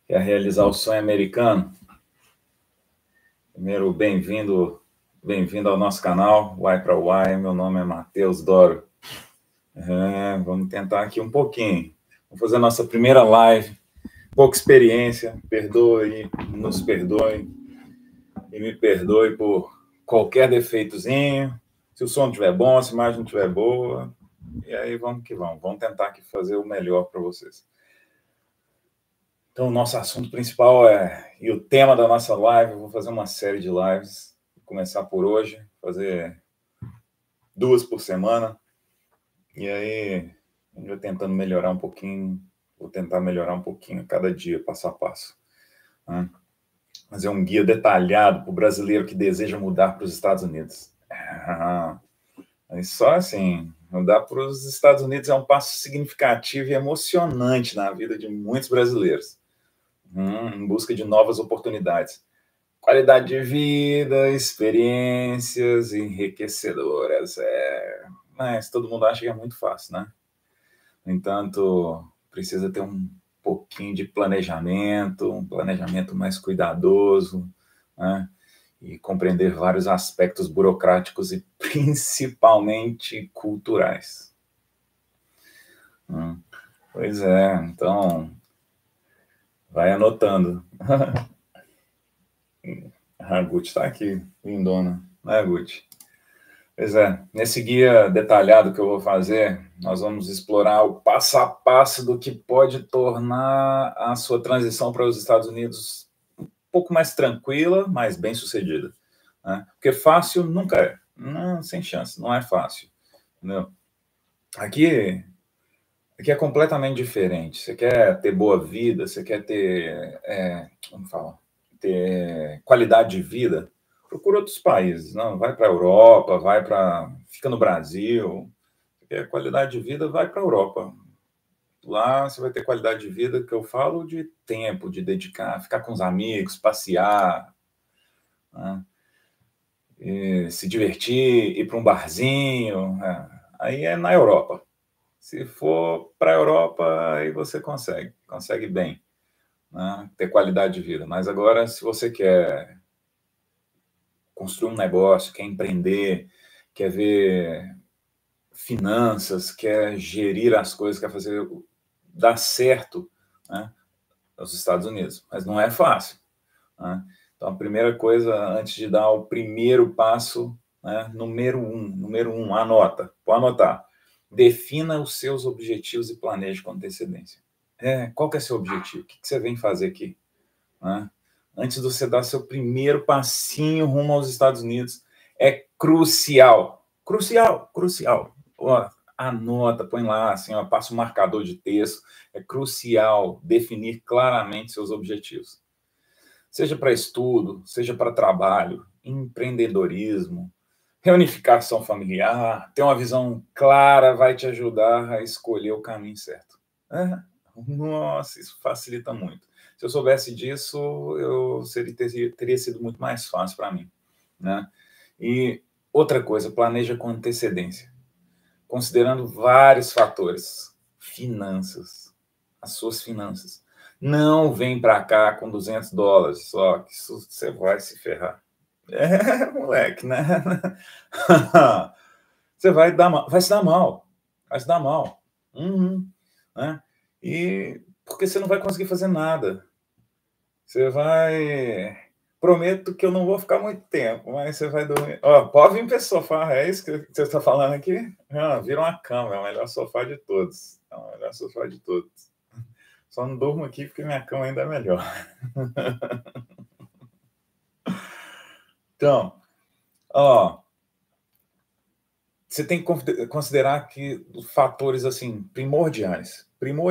Quer realizar o sonho americano? Primeiro, bem-vindo ao nosso canal, Y para Y. Meu nome é Matheus Doro. Vamos tentar aqui um pouquinho. Vamos fazer a nossa primeira live. Pouca experiência, perdoe, nos perdoe e me perdoe por qualquer defeitozinho. Se o som estiver bom, se a imagem não estiver boa, e aí vamos que vamos. Vamos tentar aqui fazer o melhor para vocês. Então, o nosso assunto principal e o tema da nossa live, eu vou fazer uma série de lives, vou começar por hoje, fazer 2 por semana, e aí a gente vai tentando melhorar um pouquinho, vou tentar melhorar um pouquinho a cada dia, passo a passo. Né? Fazer um guia detalhado para o brasileiro que deseja mudar para os Estados Unidos. Só assim, mudar para os Estados Unidos é um passo significativo e emocionante na vida de muitos brasileiros. Em busca de novas oportunidades. Qualidade de vida, experiências enriquecedoras. Mas todo mundo acha que é muito fácil, né? No entanto, precisa ter um pouquinho de planejamento, um planejamento mais cuidadoso, né? E compreender vários aspectos burocráticos e principalmente culturais. Pois é, então vai anotando. A Guti está aqui, lindona, né, Guti? Pois é, nesse guia detalhado que eu vou fazer, nós vamos explorar o passo a passo do que pode tornar a sua transição para os Estados Unidos um pouco mais tranquila, mas bem sucedida. Né? Porque fácil nunca é, não, sem chance, não é fácil. Entendeu? Aqui é completamente diferente. Você quer ter boa vida, você quer ter, como fala, ter qualidade de vida, procura outros países. Não, vai para a Europa, fica no Brasil. Você quer qualidade de vida, vai para a Europa. Lá você vai ter qualidade de vida, que eu falo de tempo, de dedicar, ficar com os amigos, passear, né? Se divertir, ir para um barzinho. Aí é na Europa. Se for para a Europa, aí você consegue bem, né? Ter qualidade de vida. Mas agora, se você quer construir um negócio, quer empreender, quer ver finanças, quer gerir as coisas, quer fazer dar certo, né? Nos Estados Unidos. Mas não é fácil, né? Então, a primeira coisa, antes de dar o primeiro passo, né? Número um, anota. Pode anotar. Defina os seus objetivos e planeje com antecedência. Qual que é seu objetivo? O que você vem fazer aqui? Né? Antes de você dar seu primeiro passinho rumo aos Estados Unidos, é crucial. Ó, anota, põe lá, assim, ó, passa um marcador de texto. É crucial definir claramente seus objetivos. Seja para estudo, seja para trabalho, empreendedorismo, reunificação familiar, ter uma visão clara vai te ajudar a escolher o caminho certo. Nossa, isso facilita muito. Se eu soubesse disso, teria sido muito mais fácil para mim, né? E outra coisa, planeja com antecedência, considerando vários fatores. Finanças, as suas finanças. Não vem para cá com $200 só, que isso você vai se ferrar. Moleque, né? Você vai se dar mal. Né? E porque você não vai conseguir fazer nada. Você vai... Prometo que eu não vou ficar muito tempo, mas você vai dormir. Pode vir para esse sofá, é isso que você está falando aqui? Vira uma cama, é o melhor sofá de todos. É o melhor sofá de todos. Só não durmo aqui porque minha cama ainda é melhor. Então, você tem que considerar que fatores assim primordiais,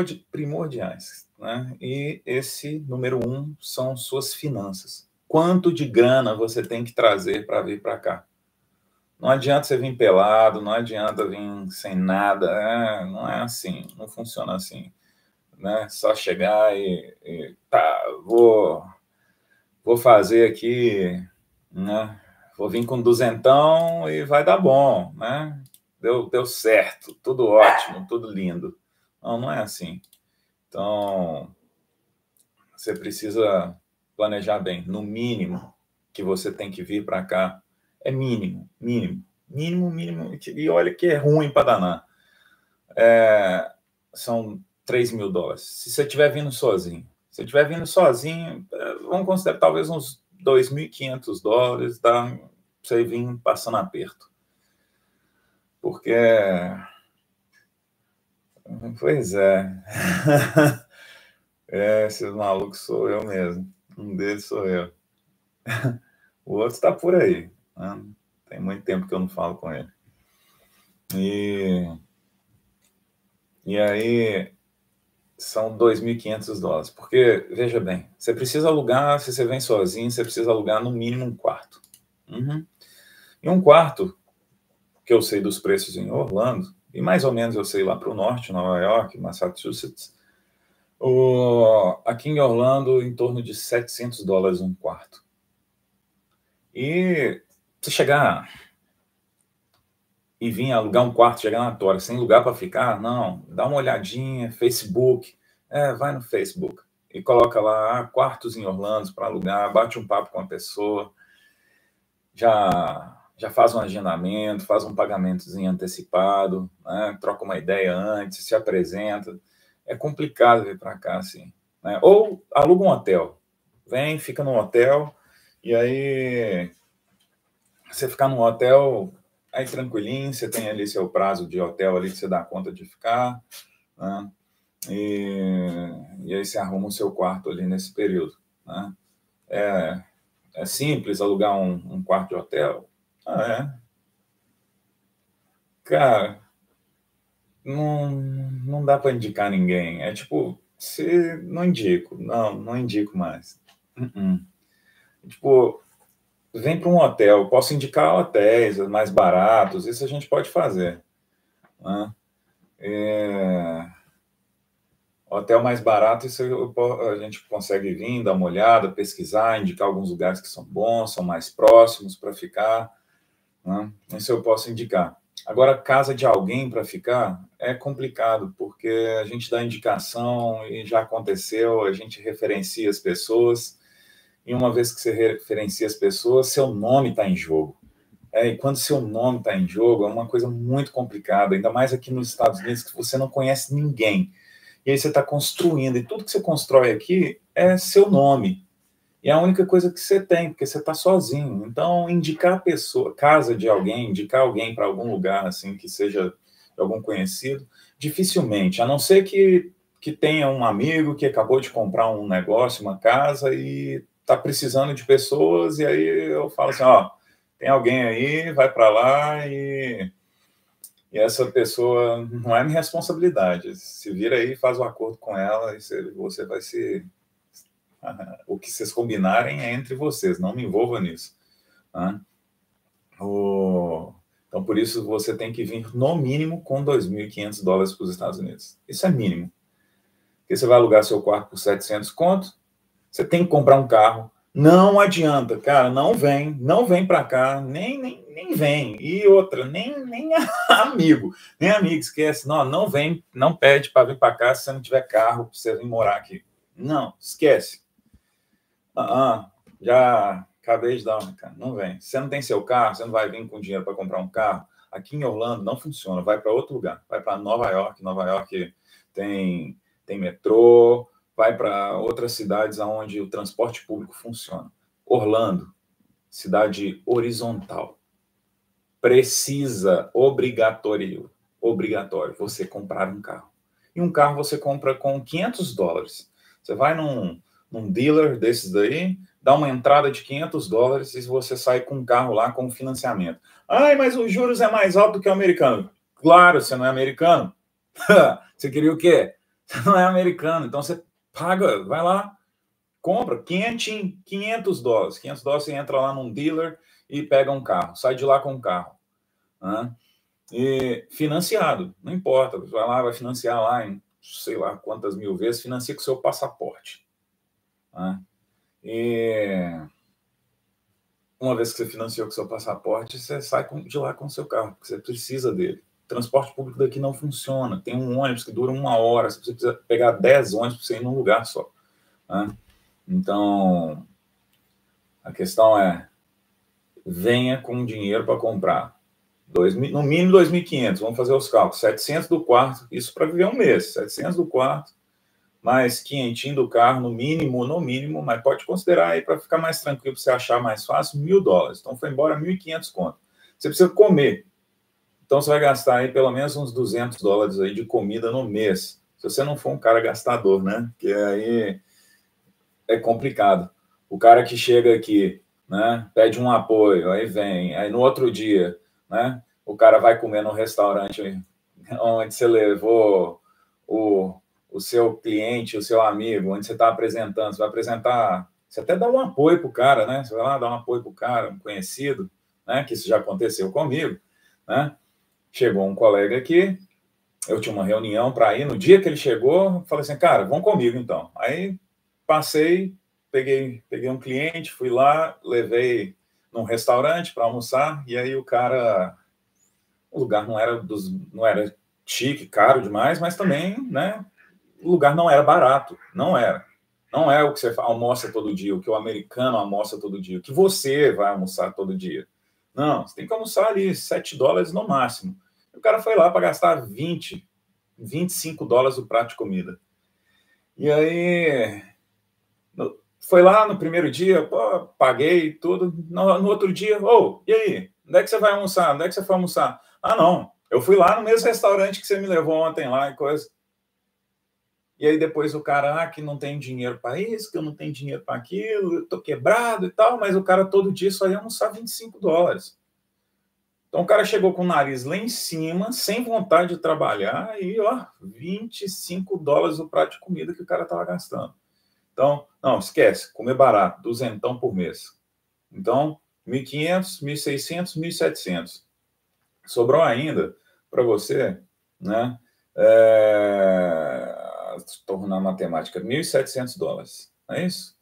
né? E esse número 1 são suas finanças. Quanto de grana você tem que trazer para vir para cá? Não adianta você vir pelado, não adianta vir sem nada, não é assim, não funciona assim, né? Só chegar e tá, vou fazer aqui, né? Vou vir com duzentão e vai dar bom, né? Deu certo, tudo ótimo, tudo lindo. Não é assim. Então, você precisa planejar bem. No mínimo que você tem que vir para cá é mínimo. E olha que é ruim para danar. São $3.000. Se você estiver vindo sozinho. Se estiver vindo sozinho, vamos considerar talvez uns $2.500, dá para você vir passando aperto. Porque... Pois é. Esses malucos sou eu mesmo. Um deles sou eu. O outro está por aí, né? Tem muito tempo que eu não falo com ele. E aí são $2.500. Porque, veja bem, você precisa alugar, se você vem sozinho, você precisa alugar no mínimo um quarto. E um quarto, que eu sei dos preços em Orlando, e mais ou menos eu sei lá para o norte, Nova York, Massachusetts, aqui em Orlando, em torno de $700 um quarto. E se chegar e vir alugar um quarto, chegar na tora, sem lugar para ficar, não, dá uma olhadinha, Facebook, vai no Facebook e coloca lá quartos em Orlando para alugar, bate um papo com a pessoa, já faz um agendamento, faz um pagamentozinho antecipado, né? Troca uma ideia antes, se apresenta. É complicado vir para cá assim, né? Ou aluga um hotel, vem, fica no hotel, e aí você ficar num hotel, aí tranquilinho, você tem ali seu prazo de hotel ali que você dá conta de ficar, né? E aí você arruma o seu quarto ali nesse período, né? É simples alugar um quarto de hotel? Cara, não dá para indicar ninguém. É tipo, não indico, não indico mais. Tipo, vem para um hotel, posso indicar hotéis mais baratos, isso a gente pode fazer, né? Hotel mais barato, isso a gente consegue vir, dar uma olhada, pesquisar, indicar alguns lugares que são bons, são mais próximos para ficar, né? Isso eu posso indicar. Agora, casa de alguém para ficar é complicado, porque a gente dá indicação e já aconteceu, a gente referencia as pessoas, e uma vez que você referencia as pessoas, seu nome está em jogo. E quando seu nome está em jogo, é uma coisa muito complicada, ainda mais aqui nos Estados Unidos, que você não conhece ninguém. E aí você está construindo, e tudo que você constrói aqui é seu nome. E é a única coisa que você tem, porque você está sozinho. Então, indicar a pessoa, casa de alguém, indicar alguém para algum lugar, assim, que seja algum conhecido, dificilmente, a não ser que tenha um amigo que acabou de comprar um negócio, uma casa, e está precisando de pessoas, e aí eu falo assim, tem alguém aí, vai para lá e essa pessoa não é minha responsabilidade. Se vira aí, faz um acordo com ela, e você vai se... O que vocês combinarem é entre vocês, não me envolva nisso, né? Então, por isso, você tem que vir, no mínimo, com $2.500 para os Estados Unidos. Isso é mínimo. Porque você vai alugar seu quarto por 700 conto, você tem que comprar um carro. Não adianta, cara, não vem para cá, nem vem. E outra, nem amigo, esquece. Não vem, não pede para vir para cá se você não tiver carro, para você vir morar aqui. Não, esquece. Já acabei de dar uma, cara, não vem. Se você não tem seu carro, você não vai vir com dinheiro para comprar um carro. Aqui em Orlando não funciona, vai para outro lugar, vai para Nova York. Nova York tem metrô, vai para outras cidades onde o transporte público funciona. Orlando, cidade horizontal, precisa, obrigatório você comprar um carro. E um carro você compra com $500. Você vai num dealer desses daí, dá uma entrada de $500 e você sai com um carro lá com financiamento. Mas os juros é mais alto do que o americano. Claro, você não é americano. Você queria o quê? Você não é americano, então você paga, vai lá, compra $500. $500 você entra lá num dealer e pega um carro, sai de lá com um carro, né? E financiado, não importa, vai lá, vai financiar lá em sei lá quantas mil vezes, financia com o seu passaporte, né? E uma vez que você financiou com o seu passaporte, você sai de lá com o seu carro, porque você precisa dele. O transporte público daqui não funciona, tem um ônibus que dura 1 hora, você precisa pegar 10 ônibus para você ir num lugar só, né? Então, a questão é, venha com dinheiro para comprar. No mínimo 2.500, vamos fazer os cálculos. 700 do quarto, isso para viver um mês. 700 do quarto, mais 500 do carro, no mínimo, mas pode considerar aí para ficar mais tranquilo, para você achar mais fácil, $1.000. Então, foi embora 1.500 conto. Você precisa comer. Então, você vai gastar aí pelo menos uns $200 aí de comida no mês. Se você não for um cara gastador, né? Porque aí é complicado. O cara que chega aqui, né, pede um apoio, aí vem, aí no outro dia, né, o cara vai comer no restaurante onde você levou o seu cliente, o seu amigo, onde você está apresentando, você vai apresentar, você até dá um apoio para o cara, né, você vai lá dar um apoio para o cara, um conhecido, né, que isso já aconteceu comigo, né, chegou um colega aqui, eu tinha uma reunião para ir, no dia que ele chegou, falei assim, cara, vão comigo então, aí passei, peguei um cliente, fui lá, levei num restaurante para almoçar, e aí o lugar não era chique, caro demais, mas também, né, o lugar não era barato, não era. Não é o que você almoça todo dia, o que o americano almoça todo dia, o que você vai almoçar todo dia. Não, você tem que almoçar ali $7 no máximo. O cara foi lá para gastar 20, $25 o prato de comida. E aí foi lá no primeiro dia, pô, paguei tudo. No outro dia, e aí? Onde é que você vai almoçar? Onde é que você foi almoçar? Ah, não, eu fui lá no mesmo restaurante que você me levou ontem lá e coisa. E aí depois o cara, que não tem dinheiro para isso, que eu não tenho dinheiro para aquilo, eu tô quebrado e tal, mas o cara todo dia só ia almoçar $25. Então o cara chegou com o nariz lá em cima, sem vontade de trabalhar, e $25 o prato de comida que o cara tava gastando. Então, não, esquece, comer barato, duzentão por mês. Então, 1.500, 1.600, 1.700. Sobrou ainda para você, né? Tornar matemática, $1.700. É isso?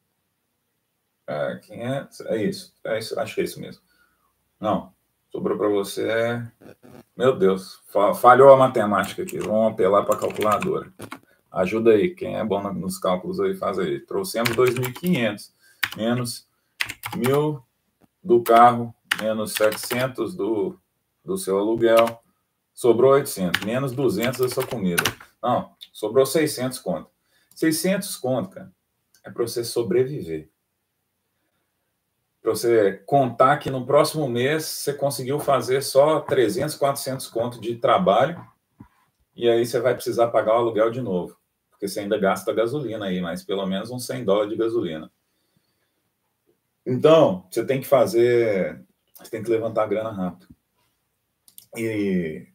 500, é isso, acho que é isso mesmo. Não, sobrou para você. Meu Deus, falhou a matemática aqui. Vamos apelar para a calculadora. Ajuda aí, quem é bom nos cálculos aí, faz aí. Trouxemos 2.500, menos 1.000 do carro, menos 700 do seu aluguel, sobrou 800, menos 200 da sua comida. Não, sobrou 600 conto. 600 conto, cara, é para você sobreviver. Para você contar que no próximo mês você conseguiu fazer só 300, 400 conto de trabalho e aí você vai precisar pagar o aluguel de novo, porque você ainda gasta gasolina aí, mas pelo menos uns $100 de gasolina. Então, você tem que levantar a grana rápido. E,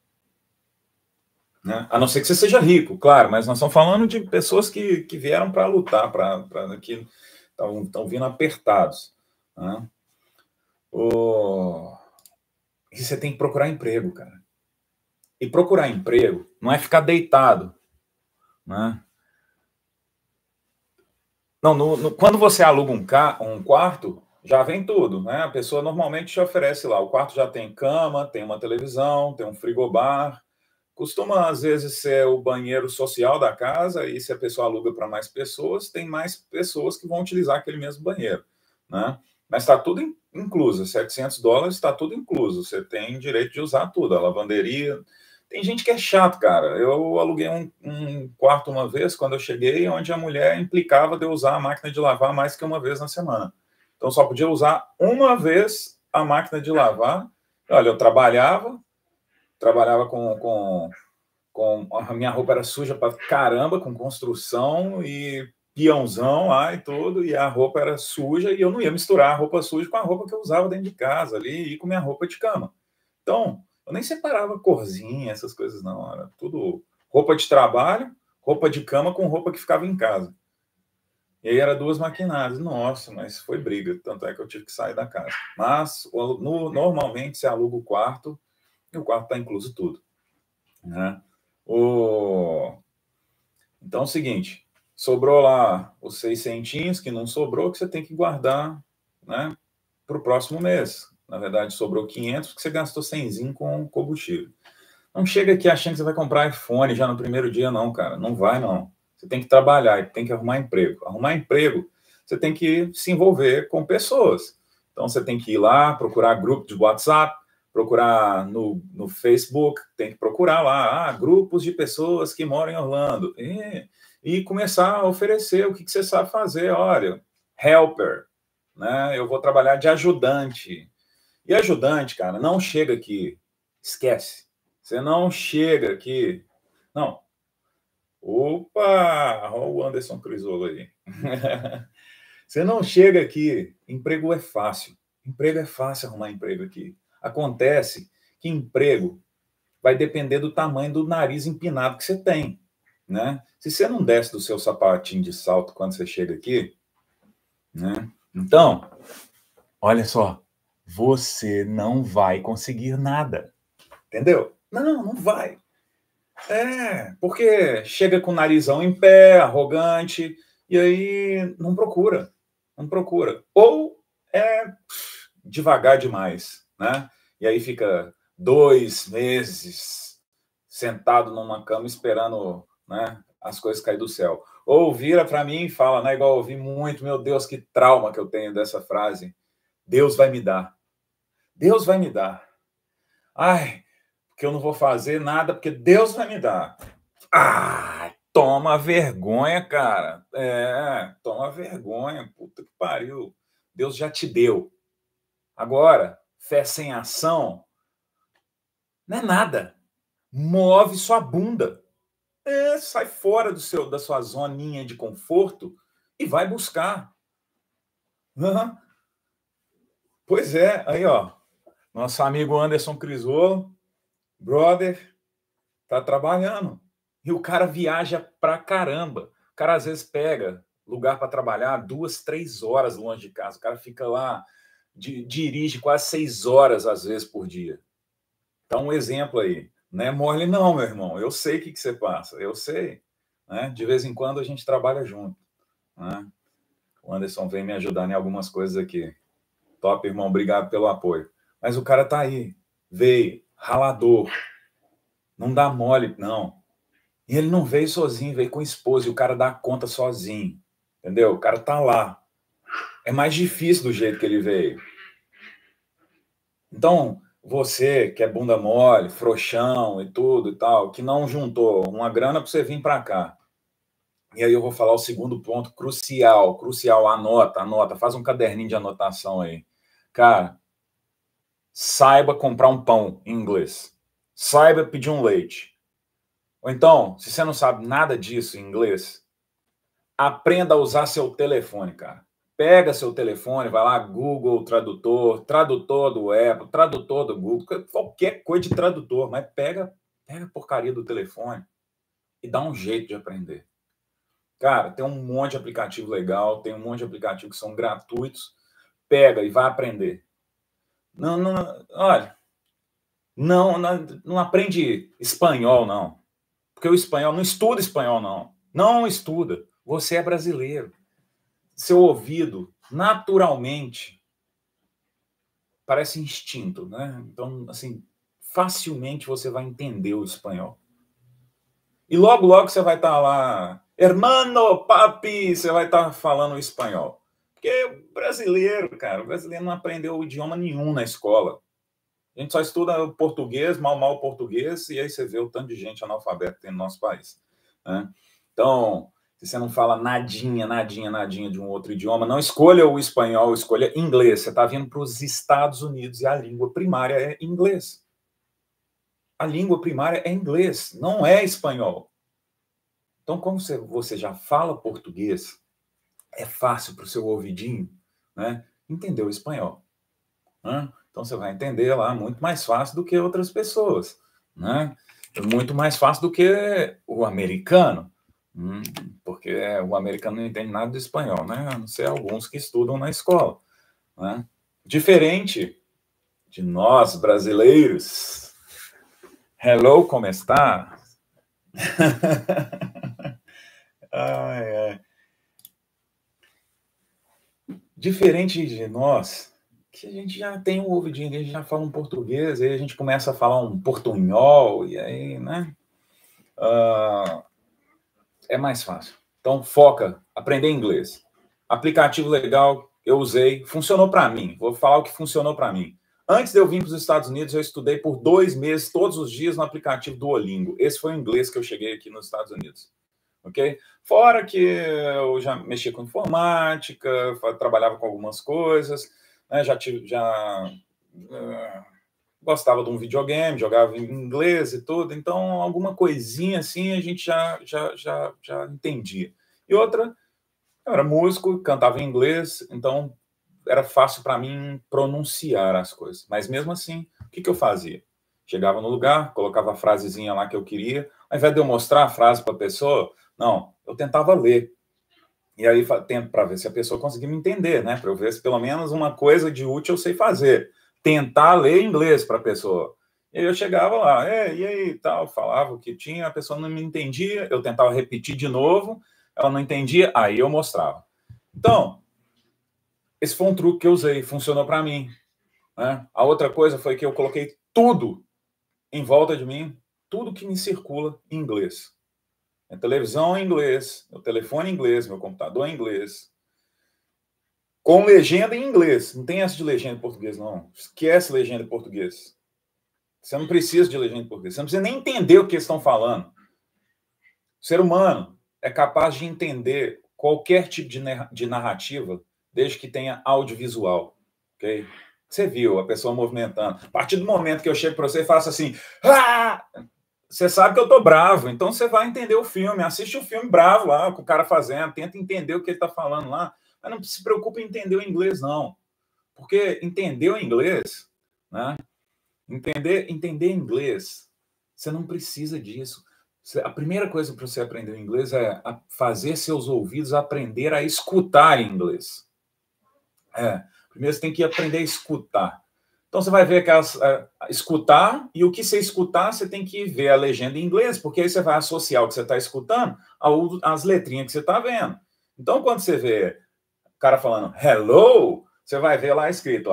né, a não ser que você seja rico, claro, mas nós estamos falando de pessoas que vieram para lutar, que estão vindo apertados. Né? E você tem que procurar emprego, cara. E procurar emprego não é ficar deitado. Né? Não, quando você aluga um quarto, já vem tudo, né? A pessoa normalmente te oferece lá. O quarto já tem cama, tem uma televisão, tem um frigobar. Costuma, às vezes, ser o banheiro social da casa, e se a pessoa aluga para mais pessoas, tem mais pessoas que vão utilizar aquele mesmo banheiro. Né? Mas está tudo incluso. $700 está tudo incluso. Você tem direito de usar tudo. A lavanderia. Tem gente que é chato, cara. Eu aluguei um quarto uma vez, quando eu cheguei, onde a mulher implicava de eu usar a máquina de lavar mais que uma vez na semana. Então, só podia usar uma vez a máquina de lavar. Olha, eu trabalhava com a minha roupa era suja para caramba, com construção e peãozão lá e tudo, e a roupa era suja, e eu não ia misturar a roupa suja com a roupa que eu usava dentro de casa ali, e com minha roupa de cama. Então, eu nem separava corzinha, essas coisas não, era tudo roupa de trabalho, roupa de cama com roupa que ficava em casa. E aí era duas maquinadas. Nossa, mas foi briga, tanto é que eu tive que sair da casa. Mas normalmente você aluga o quarto, e o quarto está incluso tudo. Né? Então é o seguinte, sobrou lá os 600 que não sobrou, que você tem que guardar, né, para o próximo mês. Na verdade, sobrou 500 porque você gastou 100 com combustível. Não chega aqui achando que você vai comprar iPhone já no primeiro dia, não, cara. Não vai, não. Você tem que trabalhar e tem que arrumar emprego. Arrumar emprego, você tem que se envolver com pessoas. Então, você tem que ir lá, procurar grupo de WhatsApp, procurar no Facebook, tem que procurar lá, grupos de pessoas que moram em Orlando. E começar a oferecer o que você sabe fazer. Olha, helper, né? Eu vou trabalhar de ajudante. E ajudante, cara, não chega aqui. Esquece. Você não chega aqui. Não. Opa! Olha o Anderson Crisolo aí. Você não chega aqui. Emprego é fácil. Emprego é fácil arrumar emprego aqui. Acontece que emprego vai depender do tamanho do nariz empinado que você tem, né? Se você não desce do seu sapatinho de salto quando você chega aqui, né? Então, olha só, você não vai conseguir nada, entendeu? Não vai. Porque chega com o narizão em pé, arrogante, e aí não procura. Ou é devagar demais, né? E aí fica 2 meses sentado numa cama esperando, né, as coisas cair do céu. Ou vira para mim e fala, né, igual eu ouvi muito, meu Deus, que trauma que eu tenho dessa frase. Deus vai me dar. Deus vai me dar. Ai, porque eu não vou fazer nada, porque Deus vai me dar. Toma vergonha, cara. Toma vergonha. Puta que pariu. Deus já te deu. Agora, fé sem ação não é nada. Move sua bunda. Sai fora da sua zoninha de conforto e vai buscar. Uhum. Pois é, aí ó, nosso amigo Anderson Crisolo, brother, tá trabalhando. E o cara viaja pra caramba. O cara às vezes pega lugar para trabalhar 2, 3 horas longe de casa. O cara fica lá, dirige quase 6 horas às vezes por dia. Então, um exemplo aí. Não é mole não, meu irmão. Eu sei o que você passa. Eu sei. Né? De vez em quando a gente trabalha junto. Né? O Anderson vem me ajudando em algumas coisas aqui. Top, irmão. Obrigado pelo apoio. Mas o cara tá aí. Veio. Ralador. Não dá mole, não. E ele não veio sozinho, veio com a esposa. E o cara dá conta sozinho. Entendeu? O cara tá lá. É mais difícil do jeito que ele veio. Então, você que é bunda mole, frouxão e tudo e tal, que não juntou uma grana para você vir para cá. E aí eu vou falar o segundo ponto crucial, anota, faz um caderninho de anotação aí. Cara, saiba comprar um pão em inglês. Saiba pedir um leite. Ou então, se você não sabe nada disso em inglês, aprenda a usar seu telefone, cara. Pega seu telefone, vai lá, Google Tradutor, tradutor do Apple, tradutor do Google, qualquer coisa de tradutor, mas pega a porcaria do telefone e dá um jeito de aprender. Cara, tem um monte de aplicativo legal, tem um monte de aplicativos que são gratuitos, pega e vai aprender. Olha, não aprende espanhol, não. Porque o espanhol, não estuda espanhol, não. Não estuda. Você é brasileiro. Seu ouvido, naturalmente, parece instinto, né? Então, assim, facilmente você vai entender o espanhol. E logo, logo você vai estar lá, hermano, papi, você vai estar falando espanhol. Porque o brasileiro, cara, o brasileiro não aprendeu idioma nenhum na escola. A gente só estuda português, mal português, e aí você vê o tanto de gente analfabeta que tem no nosso país. Né? Então, se você não fala nadinha de um outro idioma, não escolha o espanhol, escolha inglês. Você está vindo para os Estados Unidos e a língua primária é inglês. A língua primária é inglês, não é espanhol. Então, como você já fala português, é fácil para o seu ouvidinho, né, entender o espanhol. Né? Então, você vai entender lá muito mais fácil do que outras pessoas. Né? Muito mais fácil do que o americano. Porque o americano não entende nada do espanhol, né? A não ser alguns que estudam na escola. Né? Diferente de nós, brasileiros. Hello, como está? Diferente de nós, que a gente já tem um ouvidinho, a gente já fala um português, aí a gente começa a falar um portunhol, e aí, né? é mais fácil. Então, foca, aprender inglês. Aplicativo legal, eu usei, funcionou para mim. Vou falar o que funcionou para mim. Antes de eu vir para os Estados Unidos, eu estudei por 2 meses, todos os dias, no aplicativo Duolingo. Esse foi o inglês que eu cheguei aqui nos Estados Unidos. Ok? Fora que eu já mexia com informática, trabalhava com algumas coisas, né? Gostava de um videogame, jogava em inglês e tudo, então alguma coisinha assim a gente já entendia. E outra, eu era músico, cantava em inglês, então era fácil para mim pronunciar as coisas. Mas mesmo assim, o que eu fazia? Chegava no lugar, colocava a frasezinha lá que eu queria, ao invés de eu mostrar a frase para a pessoa, não, eu tentava ler. E aí, para ver se a pessoa conseguia me entender, né? Para eu ver se pelo menos uma coisa de útil eu sei fazer. Tentar ler inglês para a pessoa. E aí eu chegava lá, e aí, tal, falava o que tinha, a pessoa não me entendia, eu tentava repetir de novo, ela não entendia, aí eu mostrava. Então, esse foi um truque que eu usei, funcionou para mim. Né? A outra coisa foi que eu coloquei tudo em volta de mim, tudo que me circula em inglês. Minha televisão em inglês, meu telefone em inglês, meu computador em inglês. Com legenda em inglês. Não tem essa de legenda em português, não. Esquece legenda em português. Você não precisa de legenda em português. Você não precisa nem entender o que eles estão falando. O ser humano é capaz de entender qualquer tipo de narrativa, desde que tenha audiovisual. Ok? Você viu a pessoa movimentando. A partir do momento que eu chego para você e faço assim, ah! Você sabe que eu tô bravo, então você vai entender o filme, assiste o filme bravo lá, com o cara fazendo, tenta entender o que ele está falando lá, mas não se preocupe em entender o inglês, não. Porque entender o inglês, né? Entender inglês, você não precisa disso. A primeira coisa para você aprender o inglês é fazer seus ouvidos aprender a escutar em inglês. Primeiro você tem que aprender a escutar. Então você vai ver aquelas escutar, e o que você escutar, você tem que ver a legenda em inglês, porque aí você vai associar o que você está escutando às letrinhas que você está vendo. Então, quando você vê o cara falando hello, você vai ver lá escrito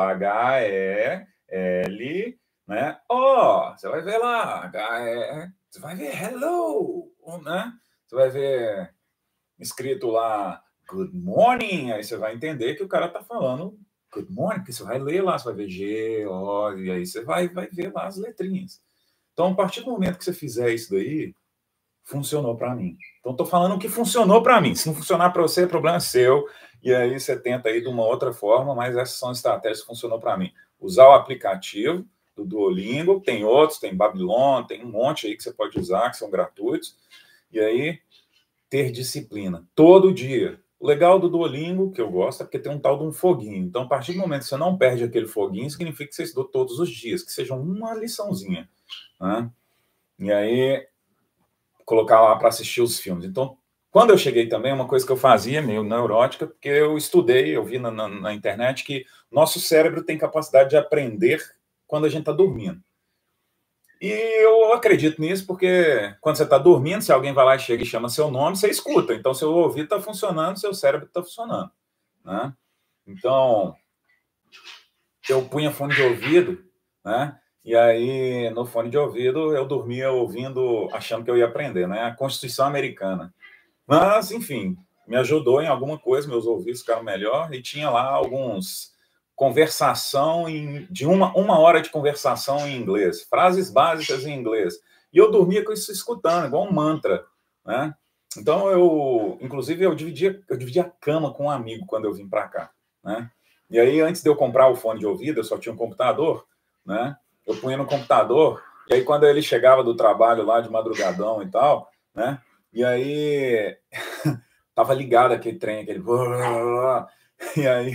H-E-L, né? O, você vai ver lá, H-E, você vai ver hello, né? Você vai ver escrito lá good morning, aí você vai entender que o cara está falando good morning, porque você vai ler lá, você vai ver G, O, e aí você vai ver lá as letrinhas. Então, a partir do momento que você fizer isso daí, funcionou para mim. Então, estou falando o que funcionou para mim. Se não funcionar para você, problema é seu. E aí você tenta aí de uma outra forma, mas essas são estratégias que funcionou para mim. Usar o aplicativo do Duolingo, tem outros, tem Babylon, tem um monte aí que você pode usar, que são gratuitos. E aí, ter disciplina. Todo dia. O legal do Duolingo, que eu gosto, é porque tem um tal de um foguinho. Então, a partir do momento que você não perde aquele foguinho, significa que você estudou todos os dias, que seja uma liçãozinha. Né? E aí, colocar lá para assistir os filmes. Então, quando eu cheguei também, uma coisa que eu fazia, meio neurótica, porque eu estudei, eu vi na internet que nosso cérebro tem capacidade de aprender quando a gente está dormindo. E eu acredito nisso porque quando você está dormindo, se alguém vai lá e chega e chama seu nome, você escuta. Então, seu ouvido está funcionando, seu cérebro está funcionando. Né? Então, eu punha fone de ouvido, né? E aí, no fone de ouvido, eu dormia ouvindo, achando que eu ia aprender, né? A Constituição Americana. Mas, enfim, me ajudou em alguma coisa, meus ouvidos ficaram melhor, e tinha lá alguns conversação de uma hora de conversação em inglês, frases básicas em inglês. E eu dormia com isso escutando, igual um mantra, né? Então, inclusive, eu dividia a cama com um amigo quando eu vim para cá, né? E aí, antes de eu comprar o fone de ouvido, eu só tinha um computador, né? Eu punha no computador, e aí quando ele chegava do trabalho lá de madrugadão e tal, né? E aí tava ligado aquele trem, aquele... E aí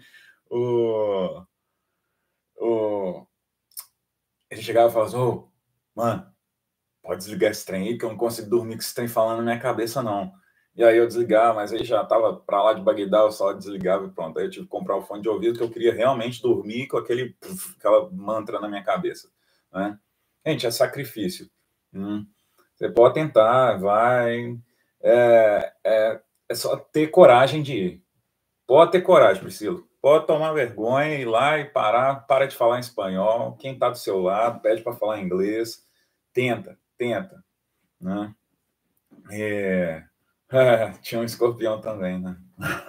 ele chegava e falava assim, mano, pode desligar esse trem aí, que eu não consigo dormir com esse trem falando na minha cabeça, não. E aí eu desligava, mas aí já tava para lá de Bagdá, eu só desligava e pronto. Aí eu tive que comprar o fone de ouvido, que eu queria realmente dormir com aquela mantra na minha cabeça. Né? Gente, é sacrifício. Você pode tentar, vai. É só ter coragem de ir. Pode ter coragem, Priscila. Pode tomar vergonha, ir lá e para de falar em espanhol. Quem está do seu lado, pede para falar inglês. Tenta. Né? Tinha um escorpião também, né?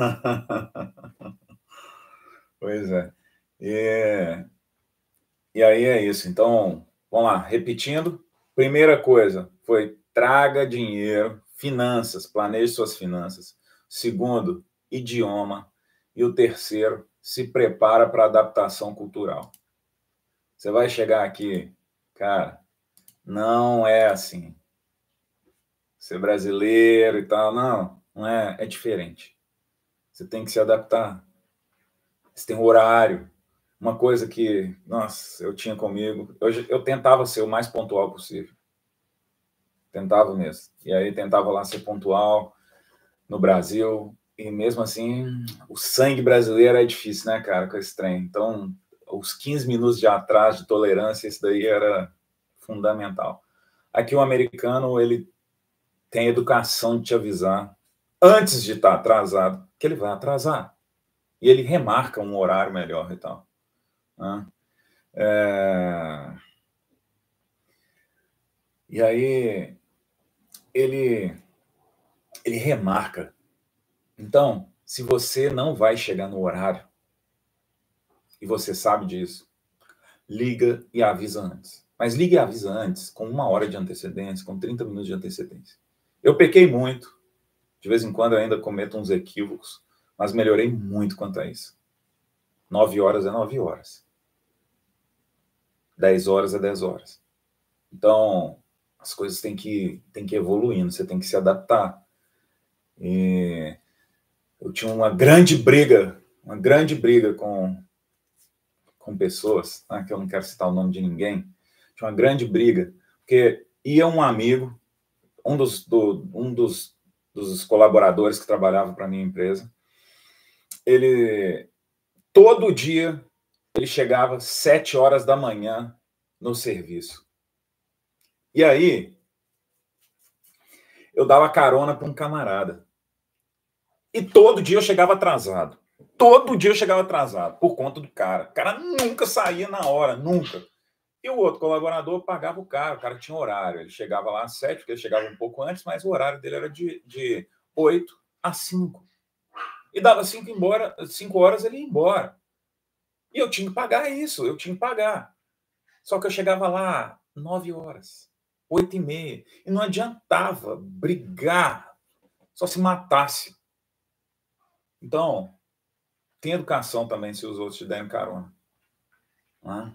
Pois é. E, e aí é isso. Então, vamos lá, repetindo. Primeira coisa foi traga dinheiro, finanças, planeje suas finanças. Segundo, idioma. E o terceiro, se prepara para adaptação cultural. Você vai chegar aqui, cara, não é assim. Ser brasileiro e tal, não é, é diferente. Você tem que se adaptar. Você tem um horário. Uma coisa que, nossa, eu tinha comigo, eu tentava ser o mais pontual possível. Tentava mesmo. E aí tentava lá ser pontual no Brasil, e mesmo assim, o sangue brasileiro é difícil, né, cara, com esse trem. Então, os 15 minutos de atraso de tolerância, isso daí era fundamental. Aqui o americano, ele tem educação de te avisar, antes de estar atrasado, que ele vai atrasar. E ele remarca um horário melhor e tal. Né? E aí, ele remarca. Então, se você não vai chegar no horário, e você sabe disso, liga e avisa antes. Mas liga e avisa antes, com 1 hora de antecedência, com 30 minutos de antecedência. Eu pequei muito, de vez em quando eu ainda cometo uns equívocos, mas melhorei muito quanto a isso. 9 horas é 9 horas. 10 horas é 10 horas. Então, as coisas têm que ir evoluindo, você tem que se adaptar. E eu tinha uma grande briga com pessoas, né, que eu não quero citar o nome de ninguém, tinha uma grande briga, porque ia um amigo, um dos colaboradores que trabalhava para a minha empresa, ele, todo dia, ele chegava às 7 horas da manhã no serviço. E aí, eu dava carona para um camarada. E todo dia eu chegava atrasado. Todo dia eu chegava atrasado, por conta do cara. O cara nunca saía na hora, nunca. E o outro colaborador pagava o cara tinha horário. Ele chegava lá às 7, porque ele chegava um pouco antes, mas o horário dele era de 8 às 5. E dava 5 horas ele ia embora. E eu tinha que pagar isso, eu tinha que pagar. Só que eu chegava lá 9 horas, 8h30. E não adiantava brigar, só se matasse. Então, tem educação também se os outros te derem carona. Né?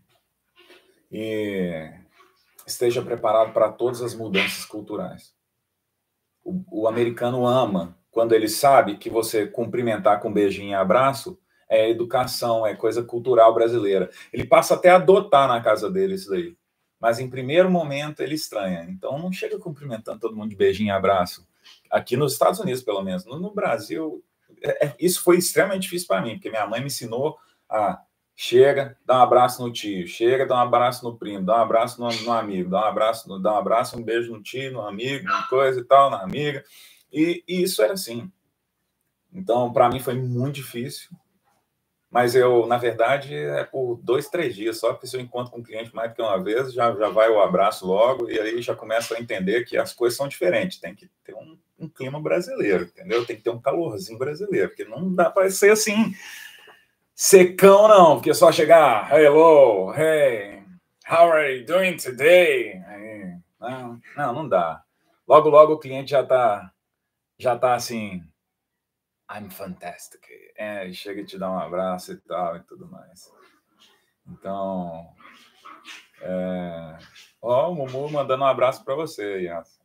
E esteja preparado para todas as mudanças culturais. O americano ama quando ele sabe que você cumprimentar com beijinho e abraço é educação, é coisa cultural brasileira. Ele passa até a adotar na casa dele isso daí. Mas em primeiro momento ele estranha. Então não chega cumprimentando todo mundo de beijinho e abraço. Aqui nos Estados Unidos, pelo menos. No Brasil, isso foi extremamente difícil para mim, porque minha mãe me ensinou a chega, dá um abraço no tio, chega, dá um abraço no primo, dá um abraço no amigo, dá um abraço, um beijo no tio, no amigo, uma coisa e tal, na amiga. E isso era assim. Então, para mim foi muito difícil. Mas eu, na verdade, é por 2, 3 dias só, porque se eu encontro com um cliente mais do que uma vez, já vai o abraço logo, e aí já começa a entender que as coisas são diferentes. Tem que ter um clima brasileiro, entendeu? Tem que ter um calorzinho brasileiro, porque não dá para ser assim, secão, não, porque só chegar, hello, hey, how are you doing today? Não dá. Logo, logo o cliente já tá assim, I'm fantastic. Chega e te dá um abraço e tal e tudo mais. Então, o Mumu mandando um abraço para você, Yas.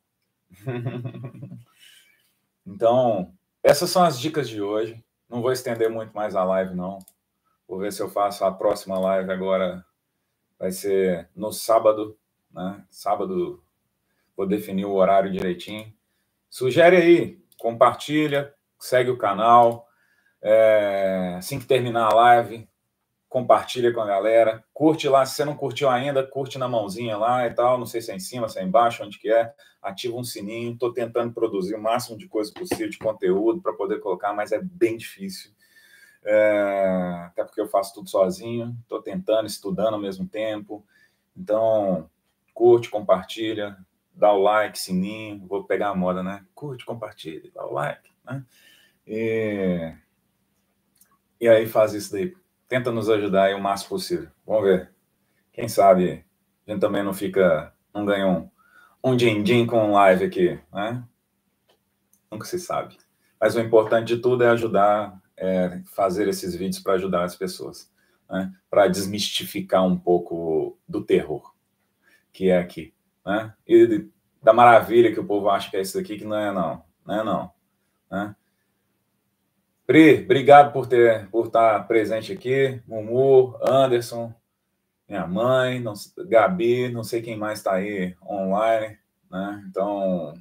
Então, essas são as dicas de hoje. Não vou estender muito mais a live, não. Vou ver se eu faço a próxima live agora. Vai ser no sábado, né? Sábado, vou definir o horário direitinho. Sugere aí, compartilha, segue o canal. Assim que terminar a live, compartilha com a galera, curte lá, se você não curtiu ainda, curte na mãozinha lá e tal, não sei se é em cima, se é embaixo, onde que é, ativa um sininho, estou tentando produzir o máximo de coisa possível de conteúdo para poder colocar, mas é bem difícil, até porque eu faço tudo sozinho, estou tentando, estudando ao mesmo tempo, então curte, compartilha, dá o like, sininho, vou pegar a moda, né? Curte, compartilha, dá o like, né? E aí faz isso daí. Tenta nos ajudar aí o máximo possível. Vamos ver. Quem sabe a gente também não ganha um din-din com live aqui, né? Nunca se sabe. Mas o importante de tudo é ajudar, fazer esses vídeos para ajudar as pessoas, né? Para desmistificar um pouco do terror que é aqui, né? E da maravilha que o povo acha que é isso aqui, que não é não, não é não, né? Pri, obrigado por estar presente aqui, Mumu, Anderson, minha mãe, Gabi, não sei quem mais está aí online, né? Então,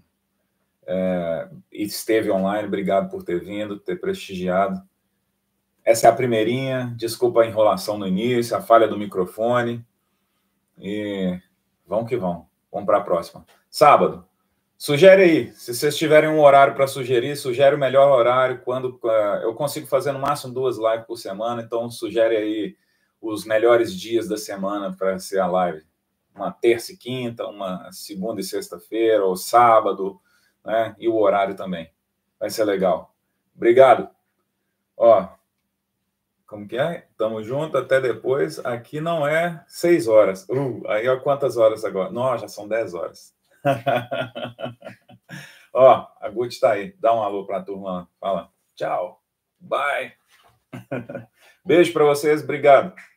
esteve online, obrigado por ter vindo, ter prestigiado. Essa é a primeirinha, desculpa a enrolação no início, a falha do microfone, e vamos que vamos para a próxima. Sábado, sugere aí, se vocês tiverem um horário para sugerir, sugere o melhor horário, quando eu consigo fazer no máximo 2 lives por semana, então sugere aí os melhores dias da semana para ser a live. Uma terça e quinta, uma segunda e sexta-feira, ou sábado, né? E o horário também. Vai ser legal. Obrigado. Ó, como que é? Tamo junto, até depois. Aqui não é 6 horas. Aí, ó, quantas horas agora? Nossa, já são 10 horas. Ó, a Guti tá aí. Dá um alô pra turma. Fala. Tchau. Bye. Beijo para vocês. Obrigado.